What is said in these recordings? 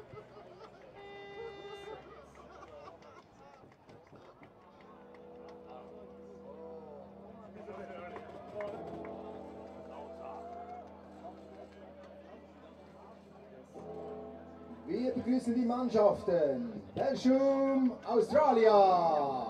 Wir begrüßen die Mannschaften Belgium, Australia.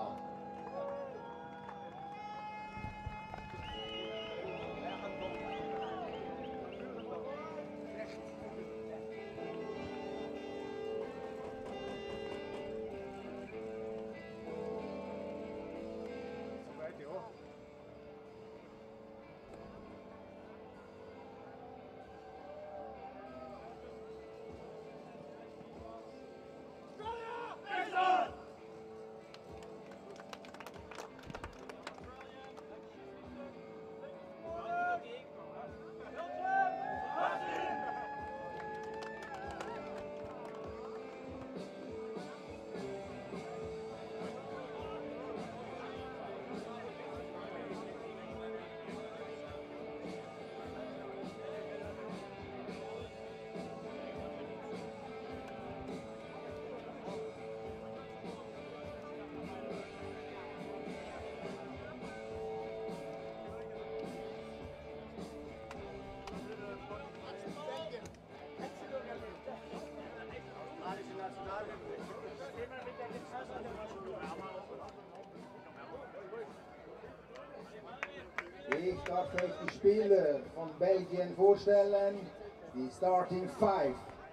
Ich darf euch die Spieler von Belgien vorstellen, die Starting Five.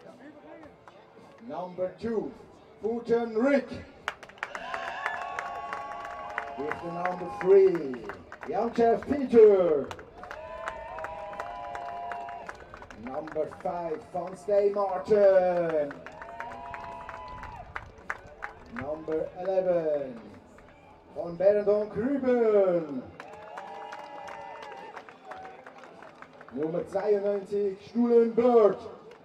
Number 2, Fulton Rick. With the number 3, Jan Peter. Number 5, Van Stey Martin. Number 11, Van Berendonk Ruben. Nummer 92, Stuhlenberg.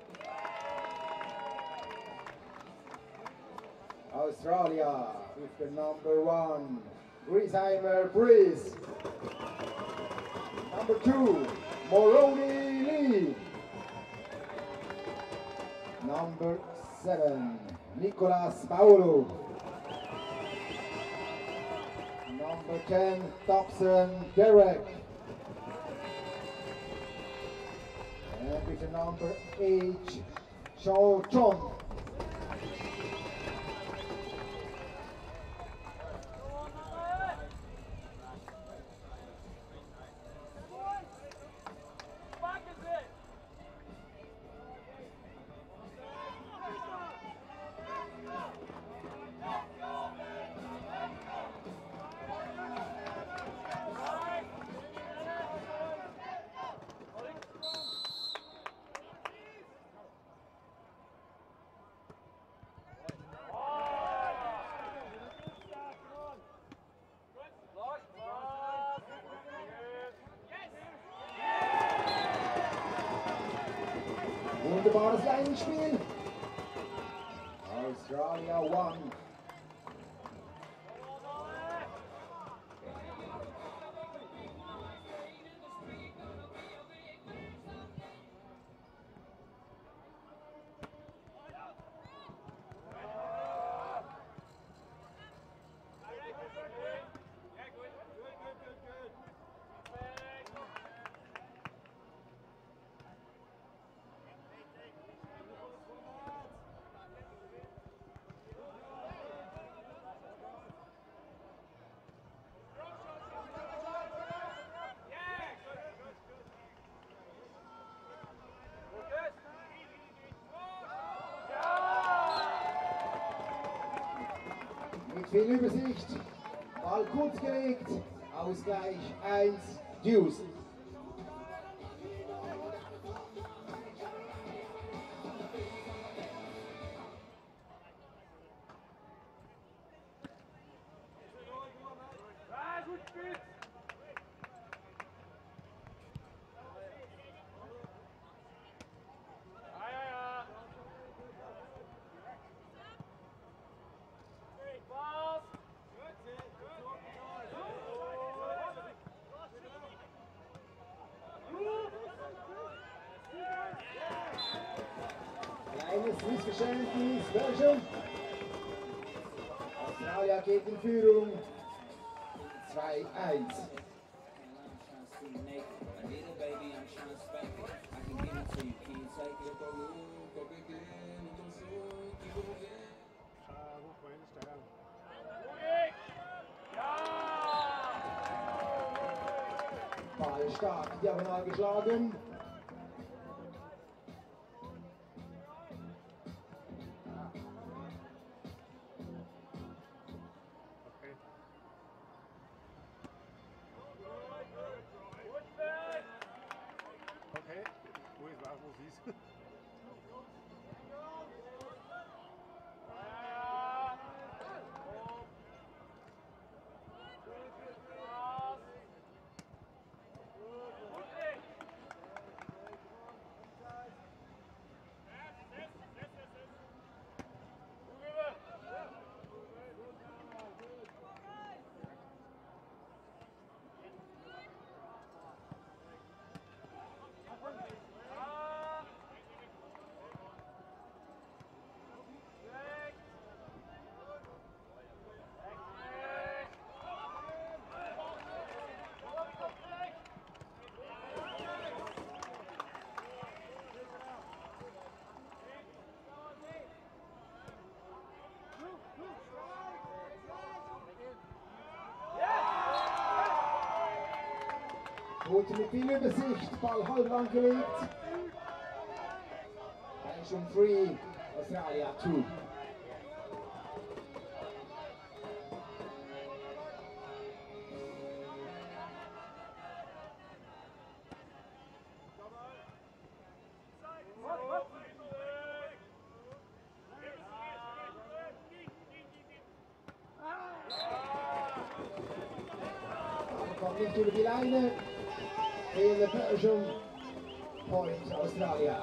Australia with the number 1, Griesheimer Breeze. Number 2, Moroni Lee. Number 7, Nicolas Paulo. Number 10, Thompson Derek. And with the number 8, Shao Chong. Wunderbares Leinenspiel. Australia 1. Mit viel Übersicht, Ball kurz gelegt, Ausgleich 1, Deuce. Kleines Missverständnis. Belgium. Australien geht in Führung. 2-1. Ball stark, diagonal geschlagen. Okay, wo ist was, wo sie ist? Gut mit viel Übersicht, Ball halb angelegt. Belgium 3, Australia 2. Kommt nicht über die Leine. Fehler Belgium. Point Australia.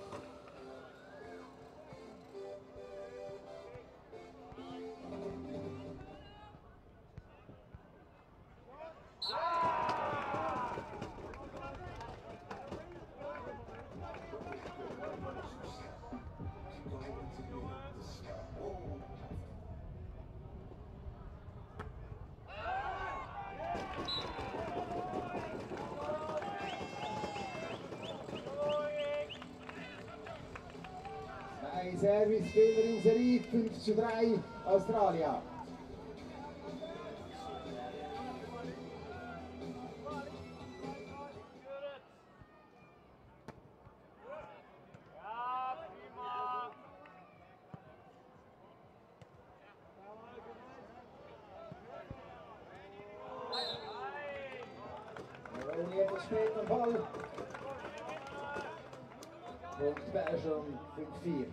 Zwei Servicefehler in Serie, 5:3 Australia. Ronny etwas spät am Ball. Punkt Belgium 5:4.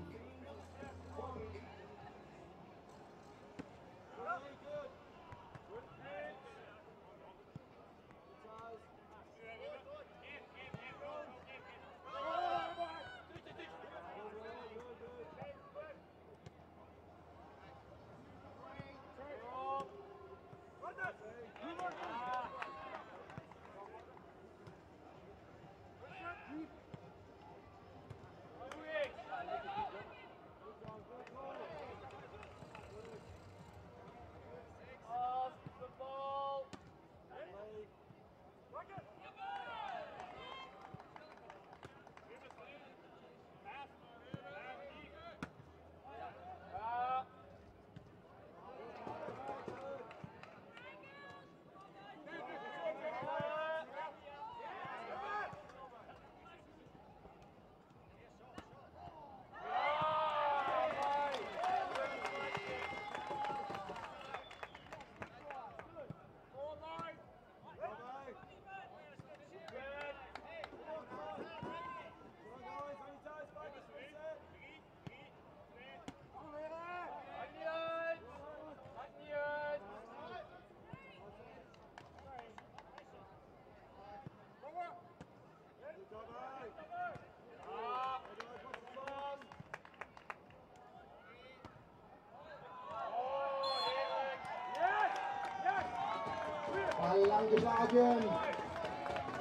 Ball angeschlagen.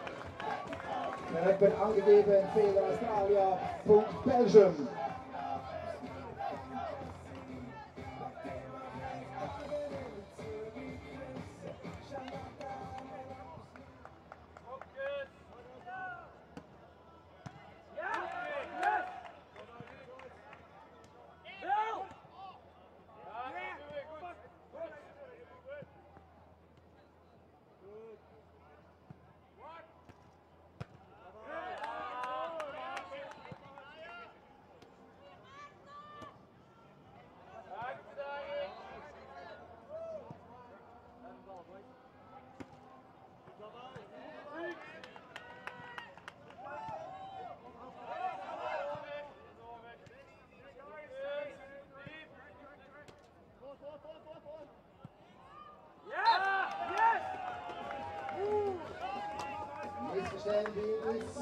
Körper angegeben, Fehler Australia, Punkt Belgium.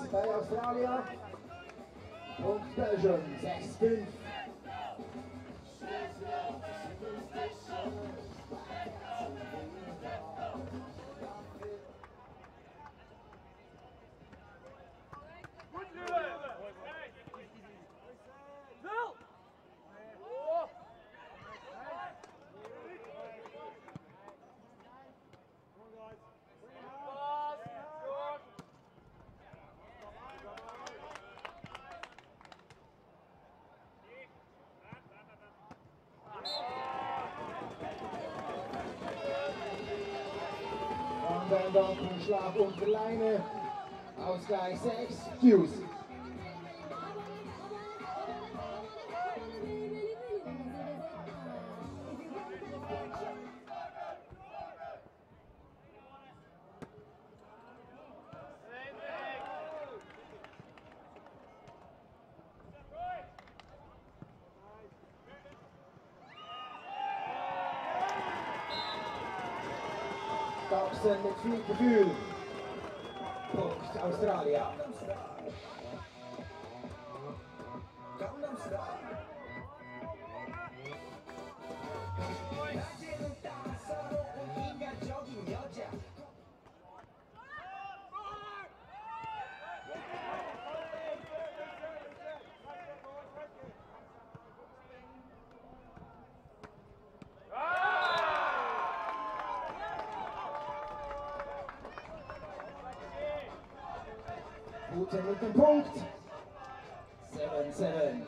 bei Australien. Punkt Belgium 6-5. Van den Schlag unter Leine. Ausgleich 6. Fuse. Dobson mit viel Gefühl. Punkt Australien. Gute mit dem Punkt. 7-7.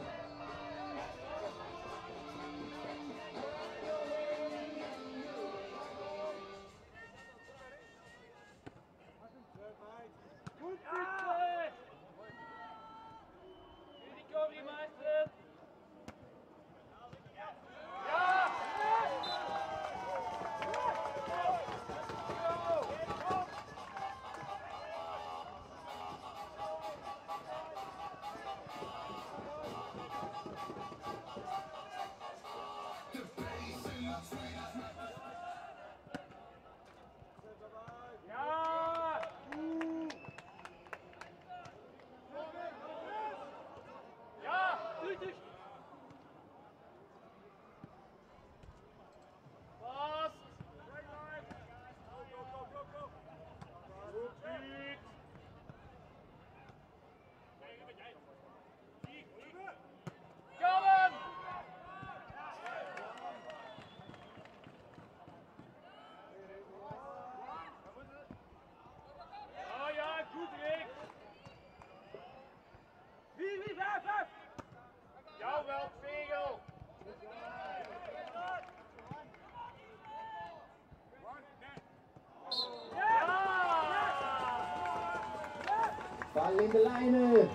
Ball in der Leine.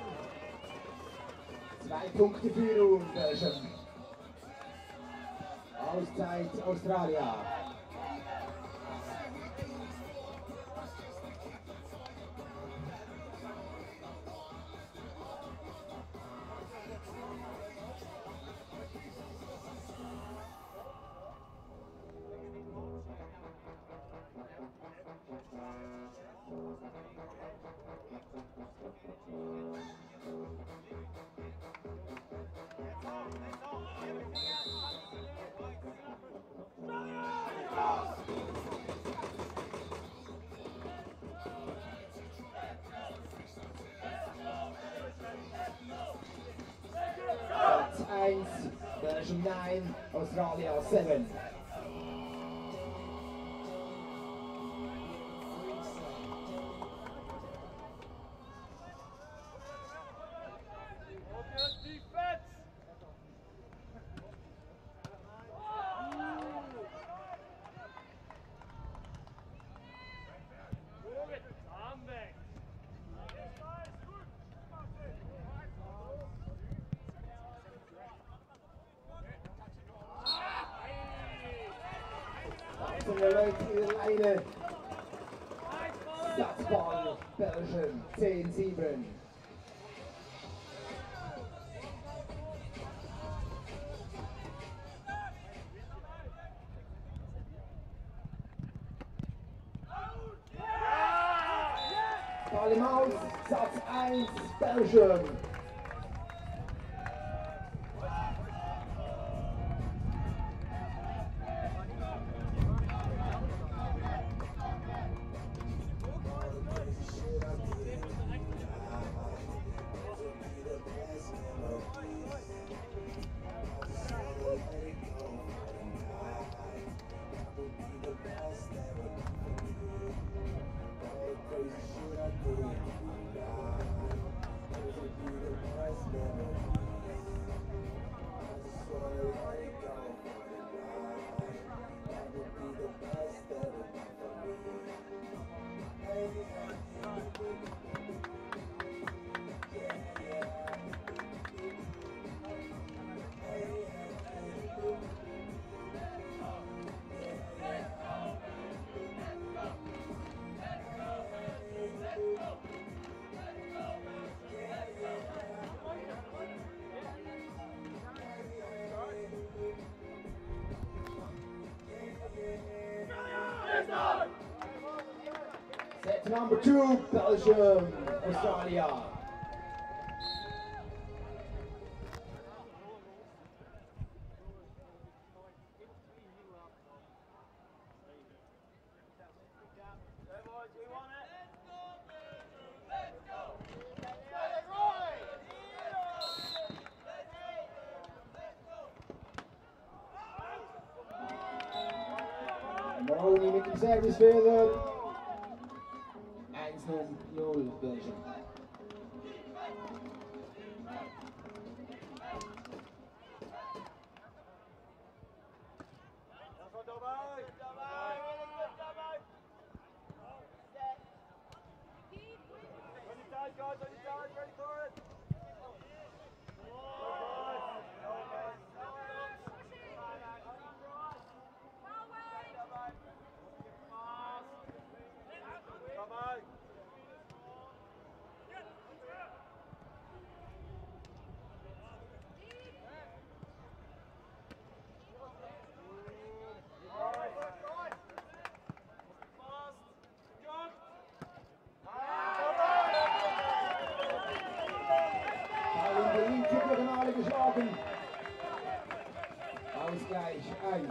2 Punkte Führung, Belgium. Auszeit Australien. Platz 1, Belgium 9, Australia 7. Leute in der Leine. Fistball, Belgium 10-7. Ball im Aus, Satz 1. 1, Belgium. Set number 2, Belgium, Australia. Moroni mit dem Servicefehler. 1-0 Belgium. Geschlagen. Ausgleich 1.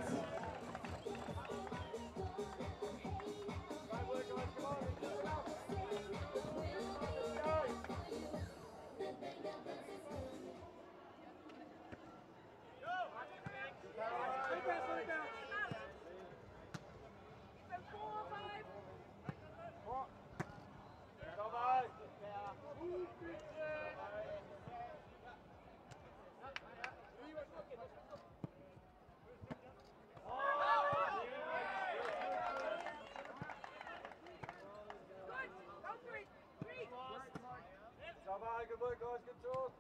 Good work, guys. Good talk.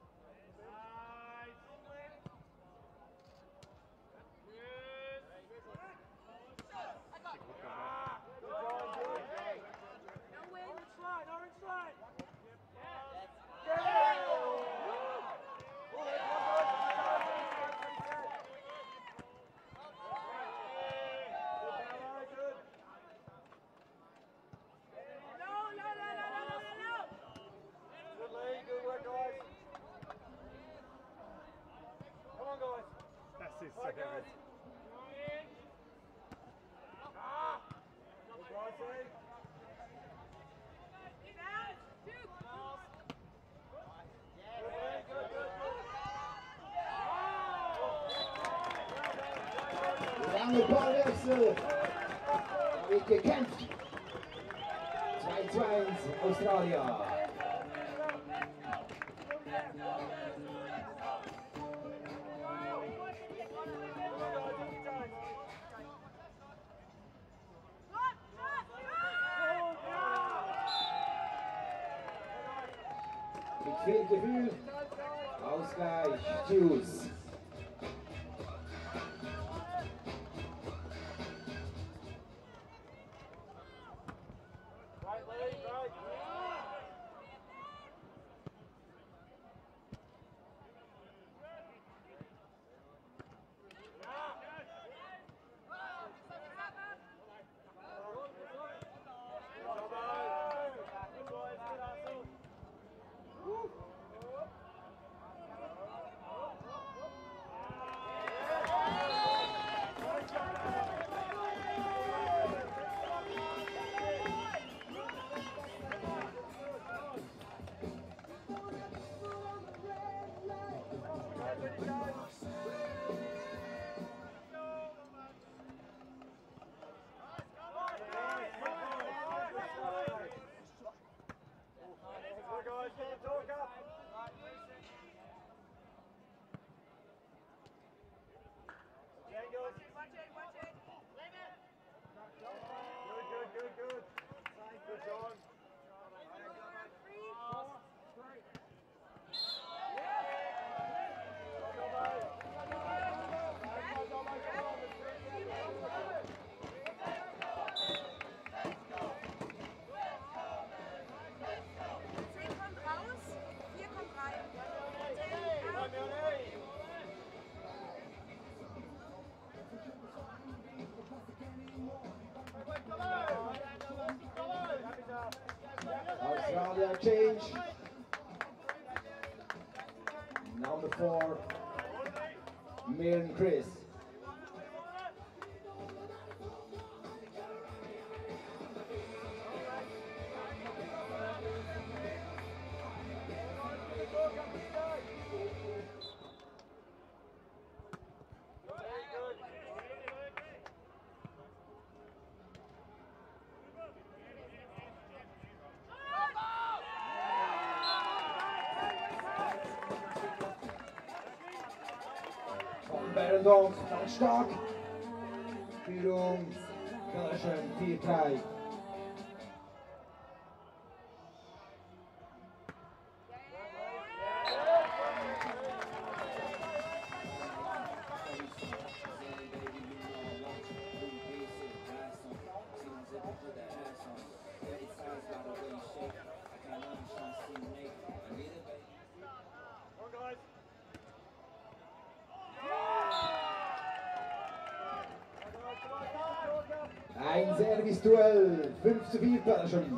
Lange Ballwechsel. Da wird gekämpft. 2-1 Australier. Mit viel Gefühl. Ausgleich. Tschüss. Australia change. Number 4, Milne Chris. Belgium ganz stark. Führung Belgium 4-3. Ein Service-Duell, 5:4 Belgium.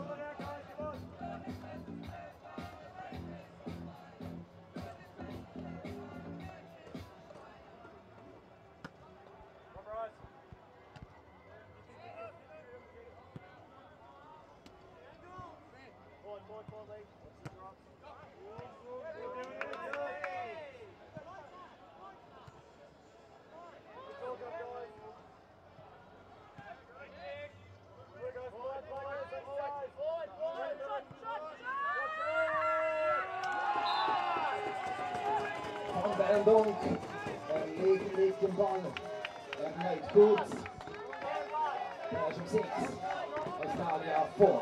Donk legt den Ball. Maakt goed. Belgium 6. Australia 4.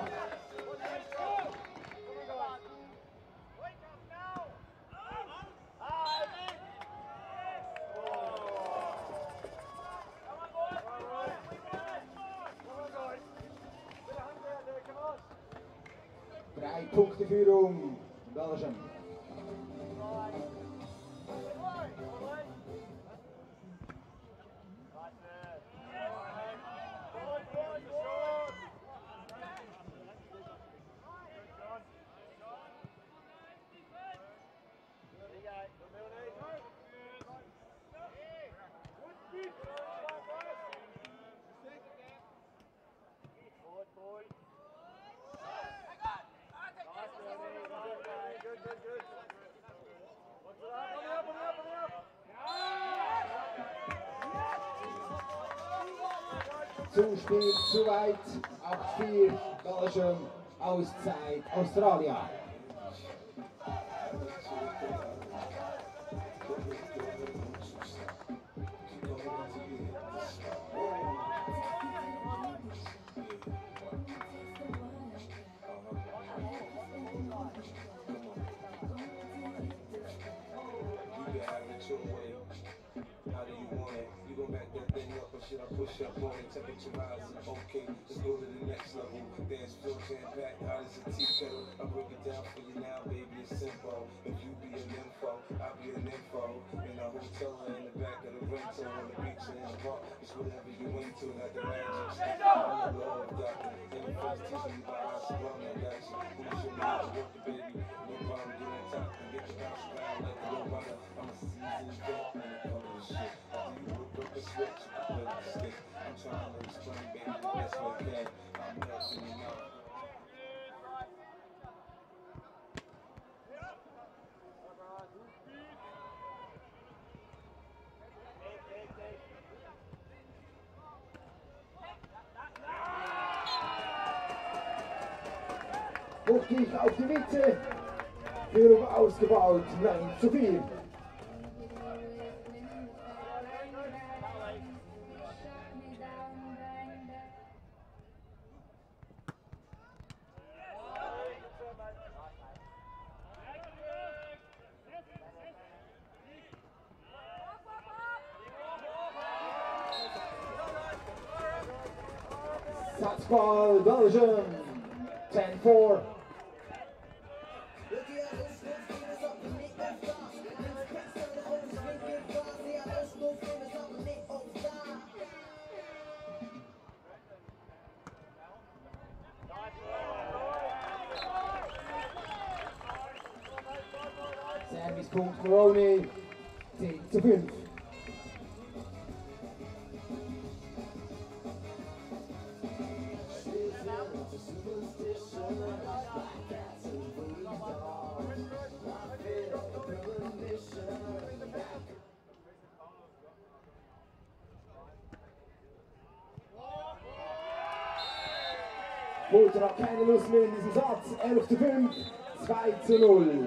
Drei Punkte Führung Belgium. Zu spät, zu weit, 8-4, Belgium, Auszeit, Australia. Should I push up on it, temperature rising, okay, let's go to the next level. Dance floor jam packed, hot as a tea kettle. I break it down for you now, baby, it's simple. If you be an info, I'll be an info. In a hotel or in the back of the rental, on the beach or in the park, it's whatever you into, not the magic stick. I'm a love doctor, and the first teaching me by how strong I got you. Who's your man, work the baby, no problem, get on top and get the bounce around like a little runner. I'm a seasoned vet when it comes to shit. After you whip up a switch, you can stick. I'm trying to explain, baby, the best way I can. I'm melting you out. Hochkick auf die Mitte. Führung ausgebaut. 9:4. Fistball, Belgium, 10-4. Servicepunkt Moroni, 10:5. Fulton hat keine Lust mehr in diesem Satz. 11:5, 2:0.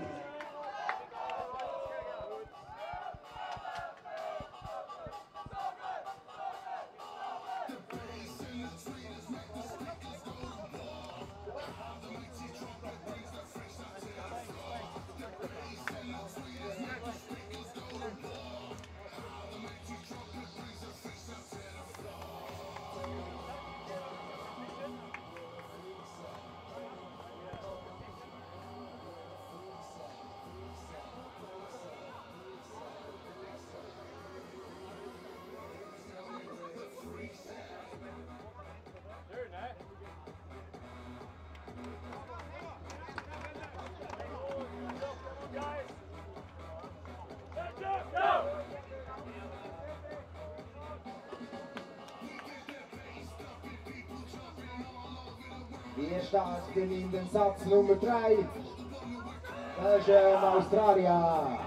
Wir starten in den Satz Nummer 3. Belgium, Australia.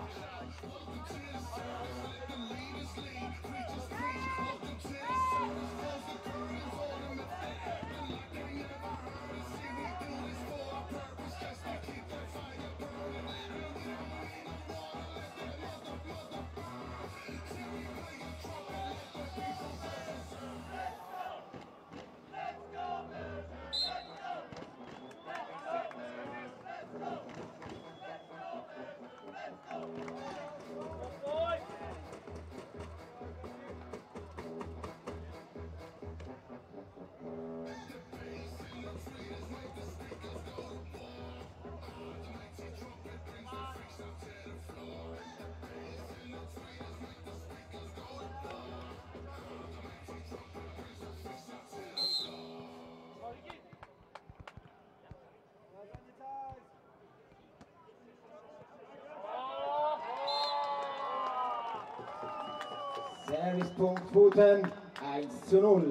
Servicepunkt Fulton, 1:0.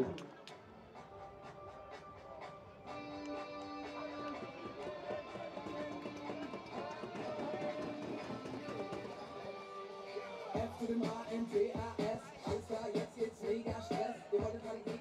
F zu dem A-N-T-A-S, alles klar, jetzt geht's mega Stress, wir wollen gerade gehen.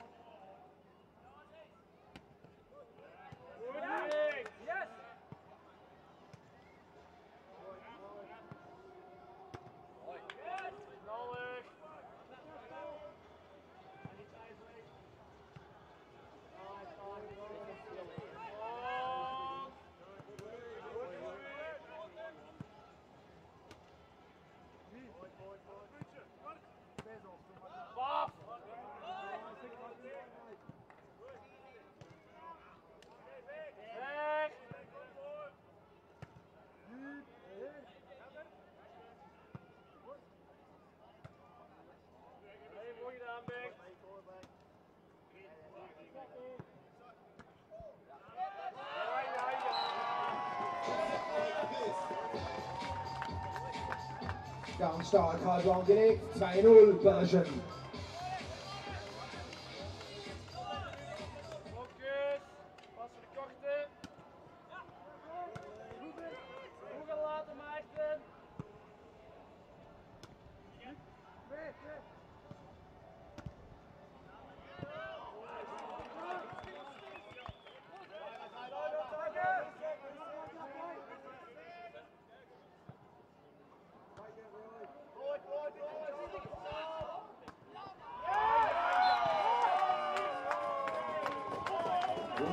Ganz stark halb angelegt, 2:0 Belgium.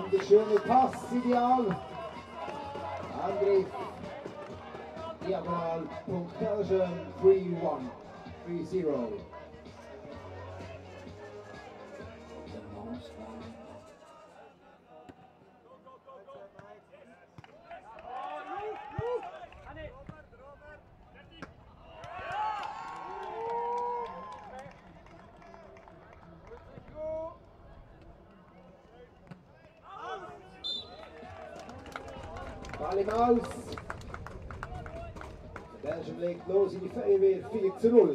Wunderschöne Pass, ideal. Angriff. Diagonal. Punkt Belgium 3-1. 3-0. Ball im Aus. Belgium legt los in die Feuerwehr 4-0.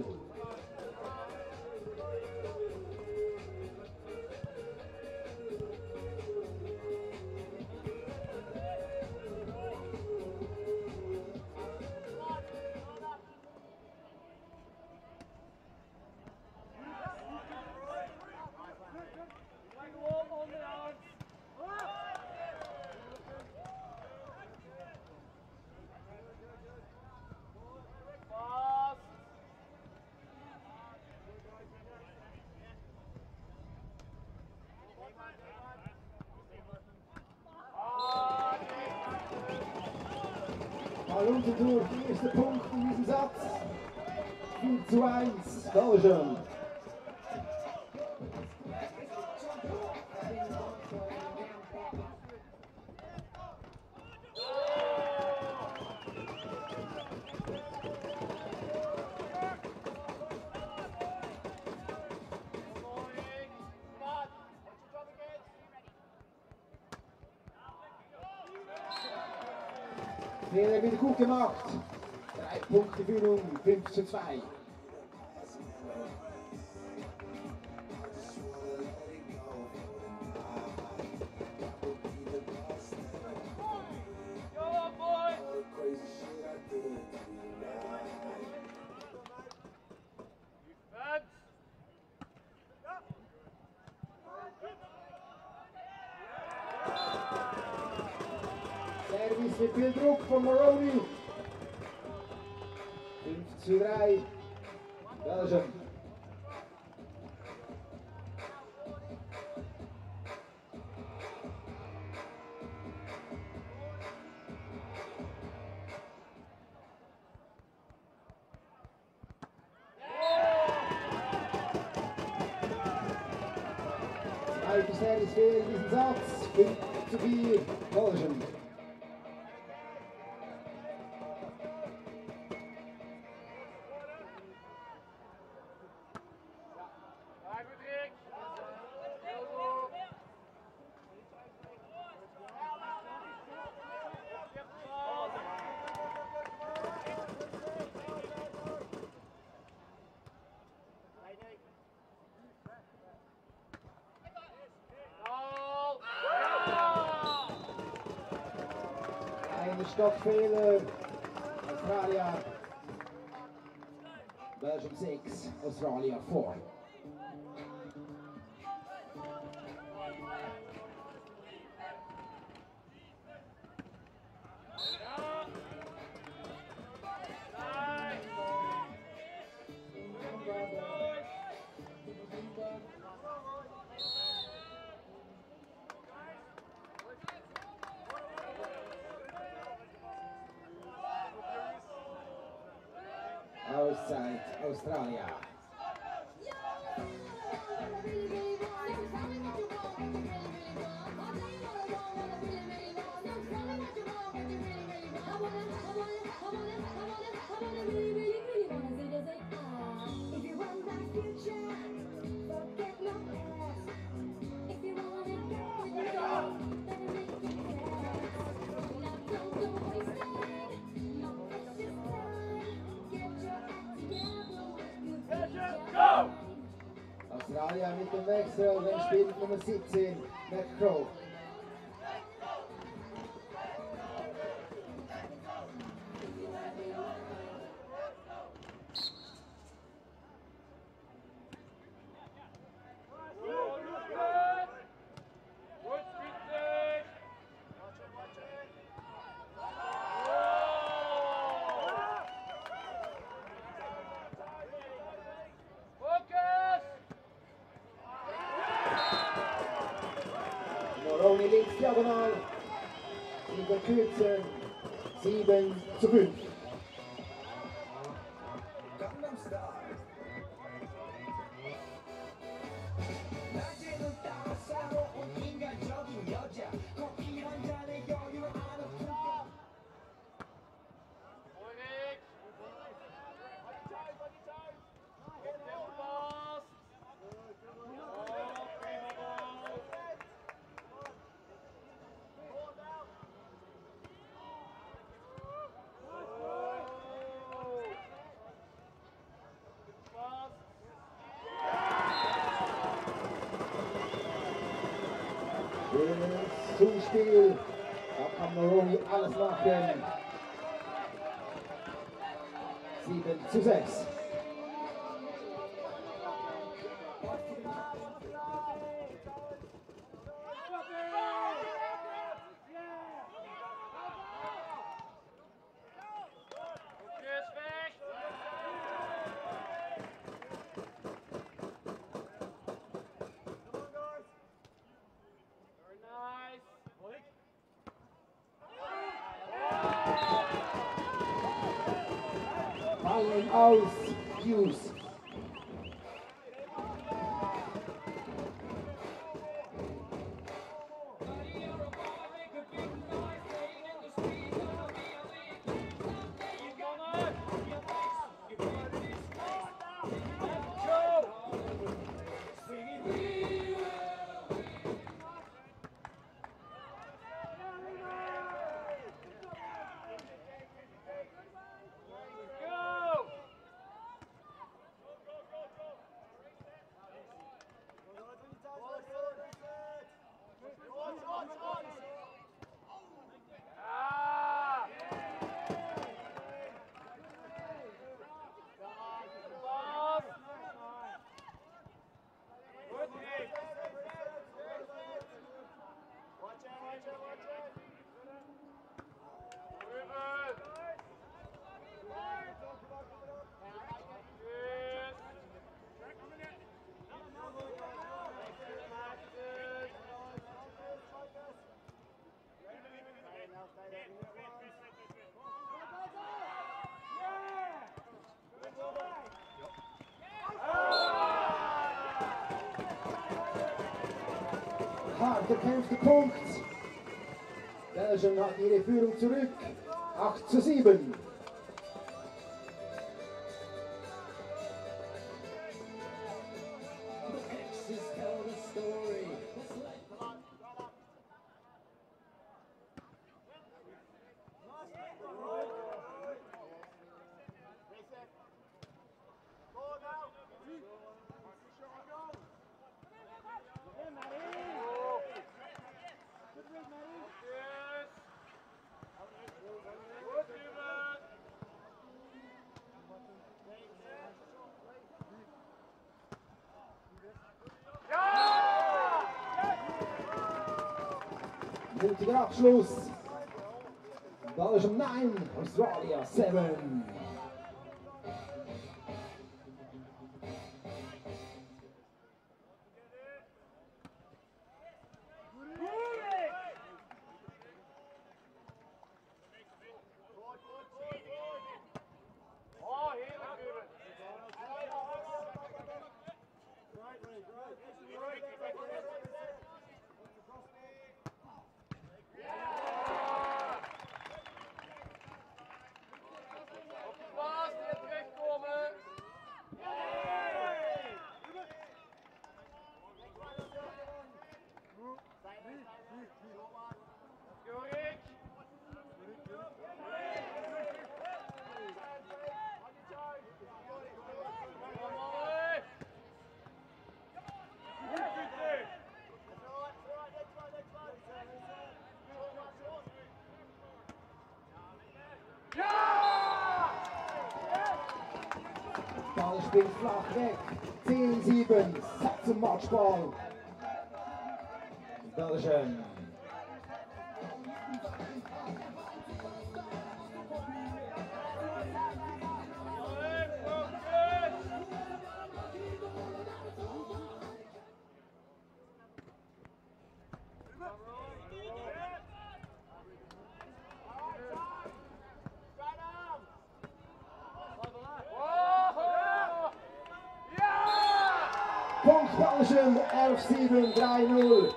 Mal unten durch, der erste Punkt in diesem Satz. 4-1, Belgium. Fehler wieder gut gemacht. 3 Punkte Führung, 5-2. Service mit viel Druck von Moroni. 5-3. Belgium. Zweite Service für diesen Satz. 5-4. Belgium. Stoppfehler. Australia. Belgium 6, Australia 4. Auszeit Australia. Australia mit dem Wechsel, wenn spielt Nummer 17, McCrow. diagonal. In der Kürze 7:5. Gangnam Style. 낮에는 따사로운 인간적인 여자. 커피 한 잔에 여유를 아는 품격. Das Zuspiel, da kann Maroni alles machen. 7:6. Fallen aus, Hughes. Hart erkämpfter Punkt. Belgium hat ihre Führung zurück. 8:7. Mutiger Abschluss. Belgium 9, Australia 7. Ball springt flach weg. 10:7. Set zum Matchball. Belgium. Punkt Belgium, 11-7, 3-0.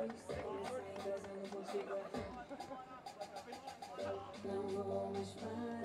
Não vou me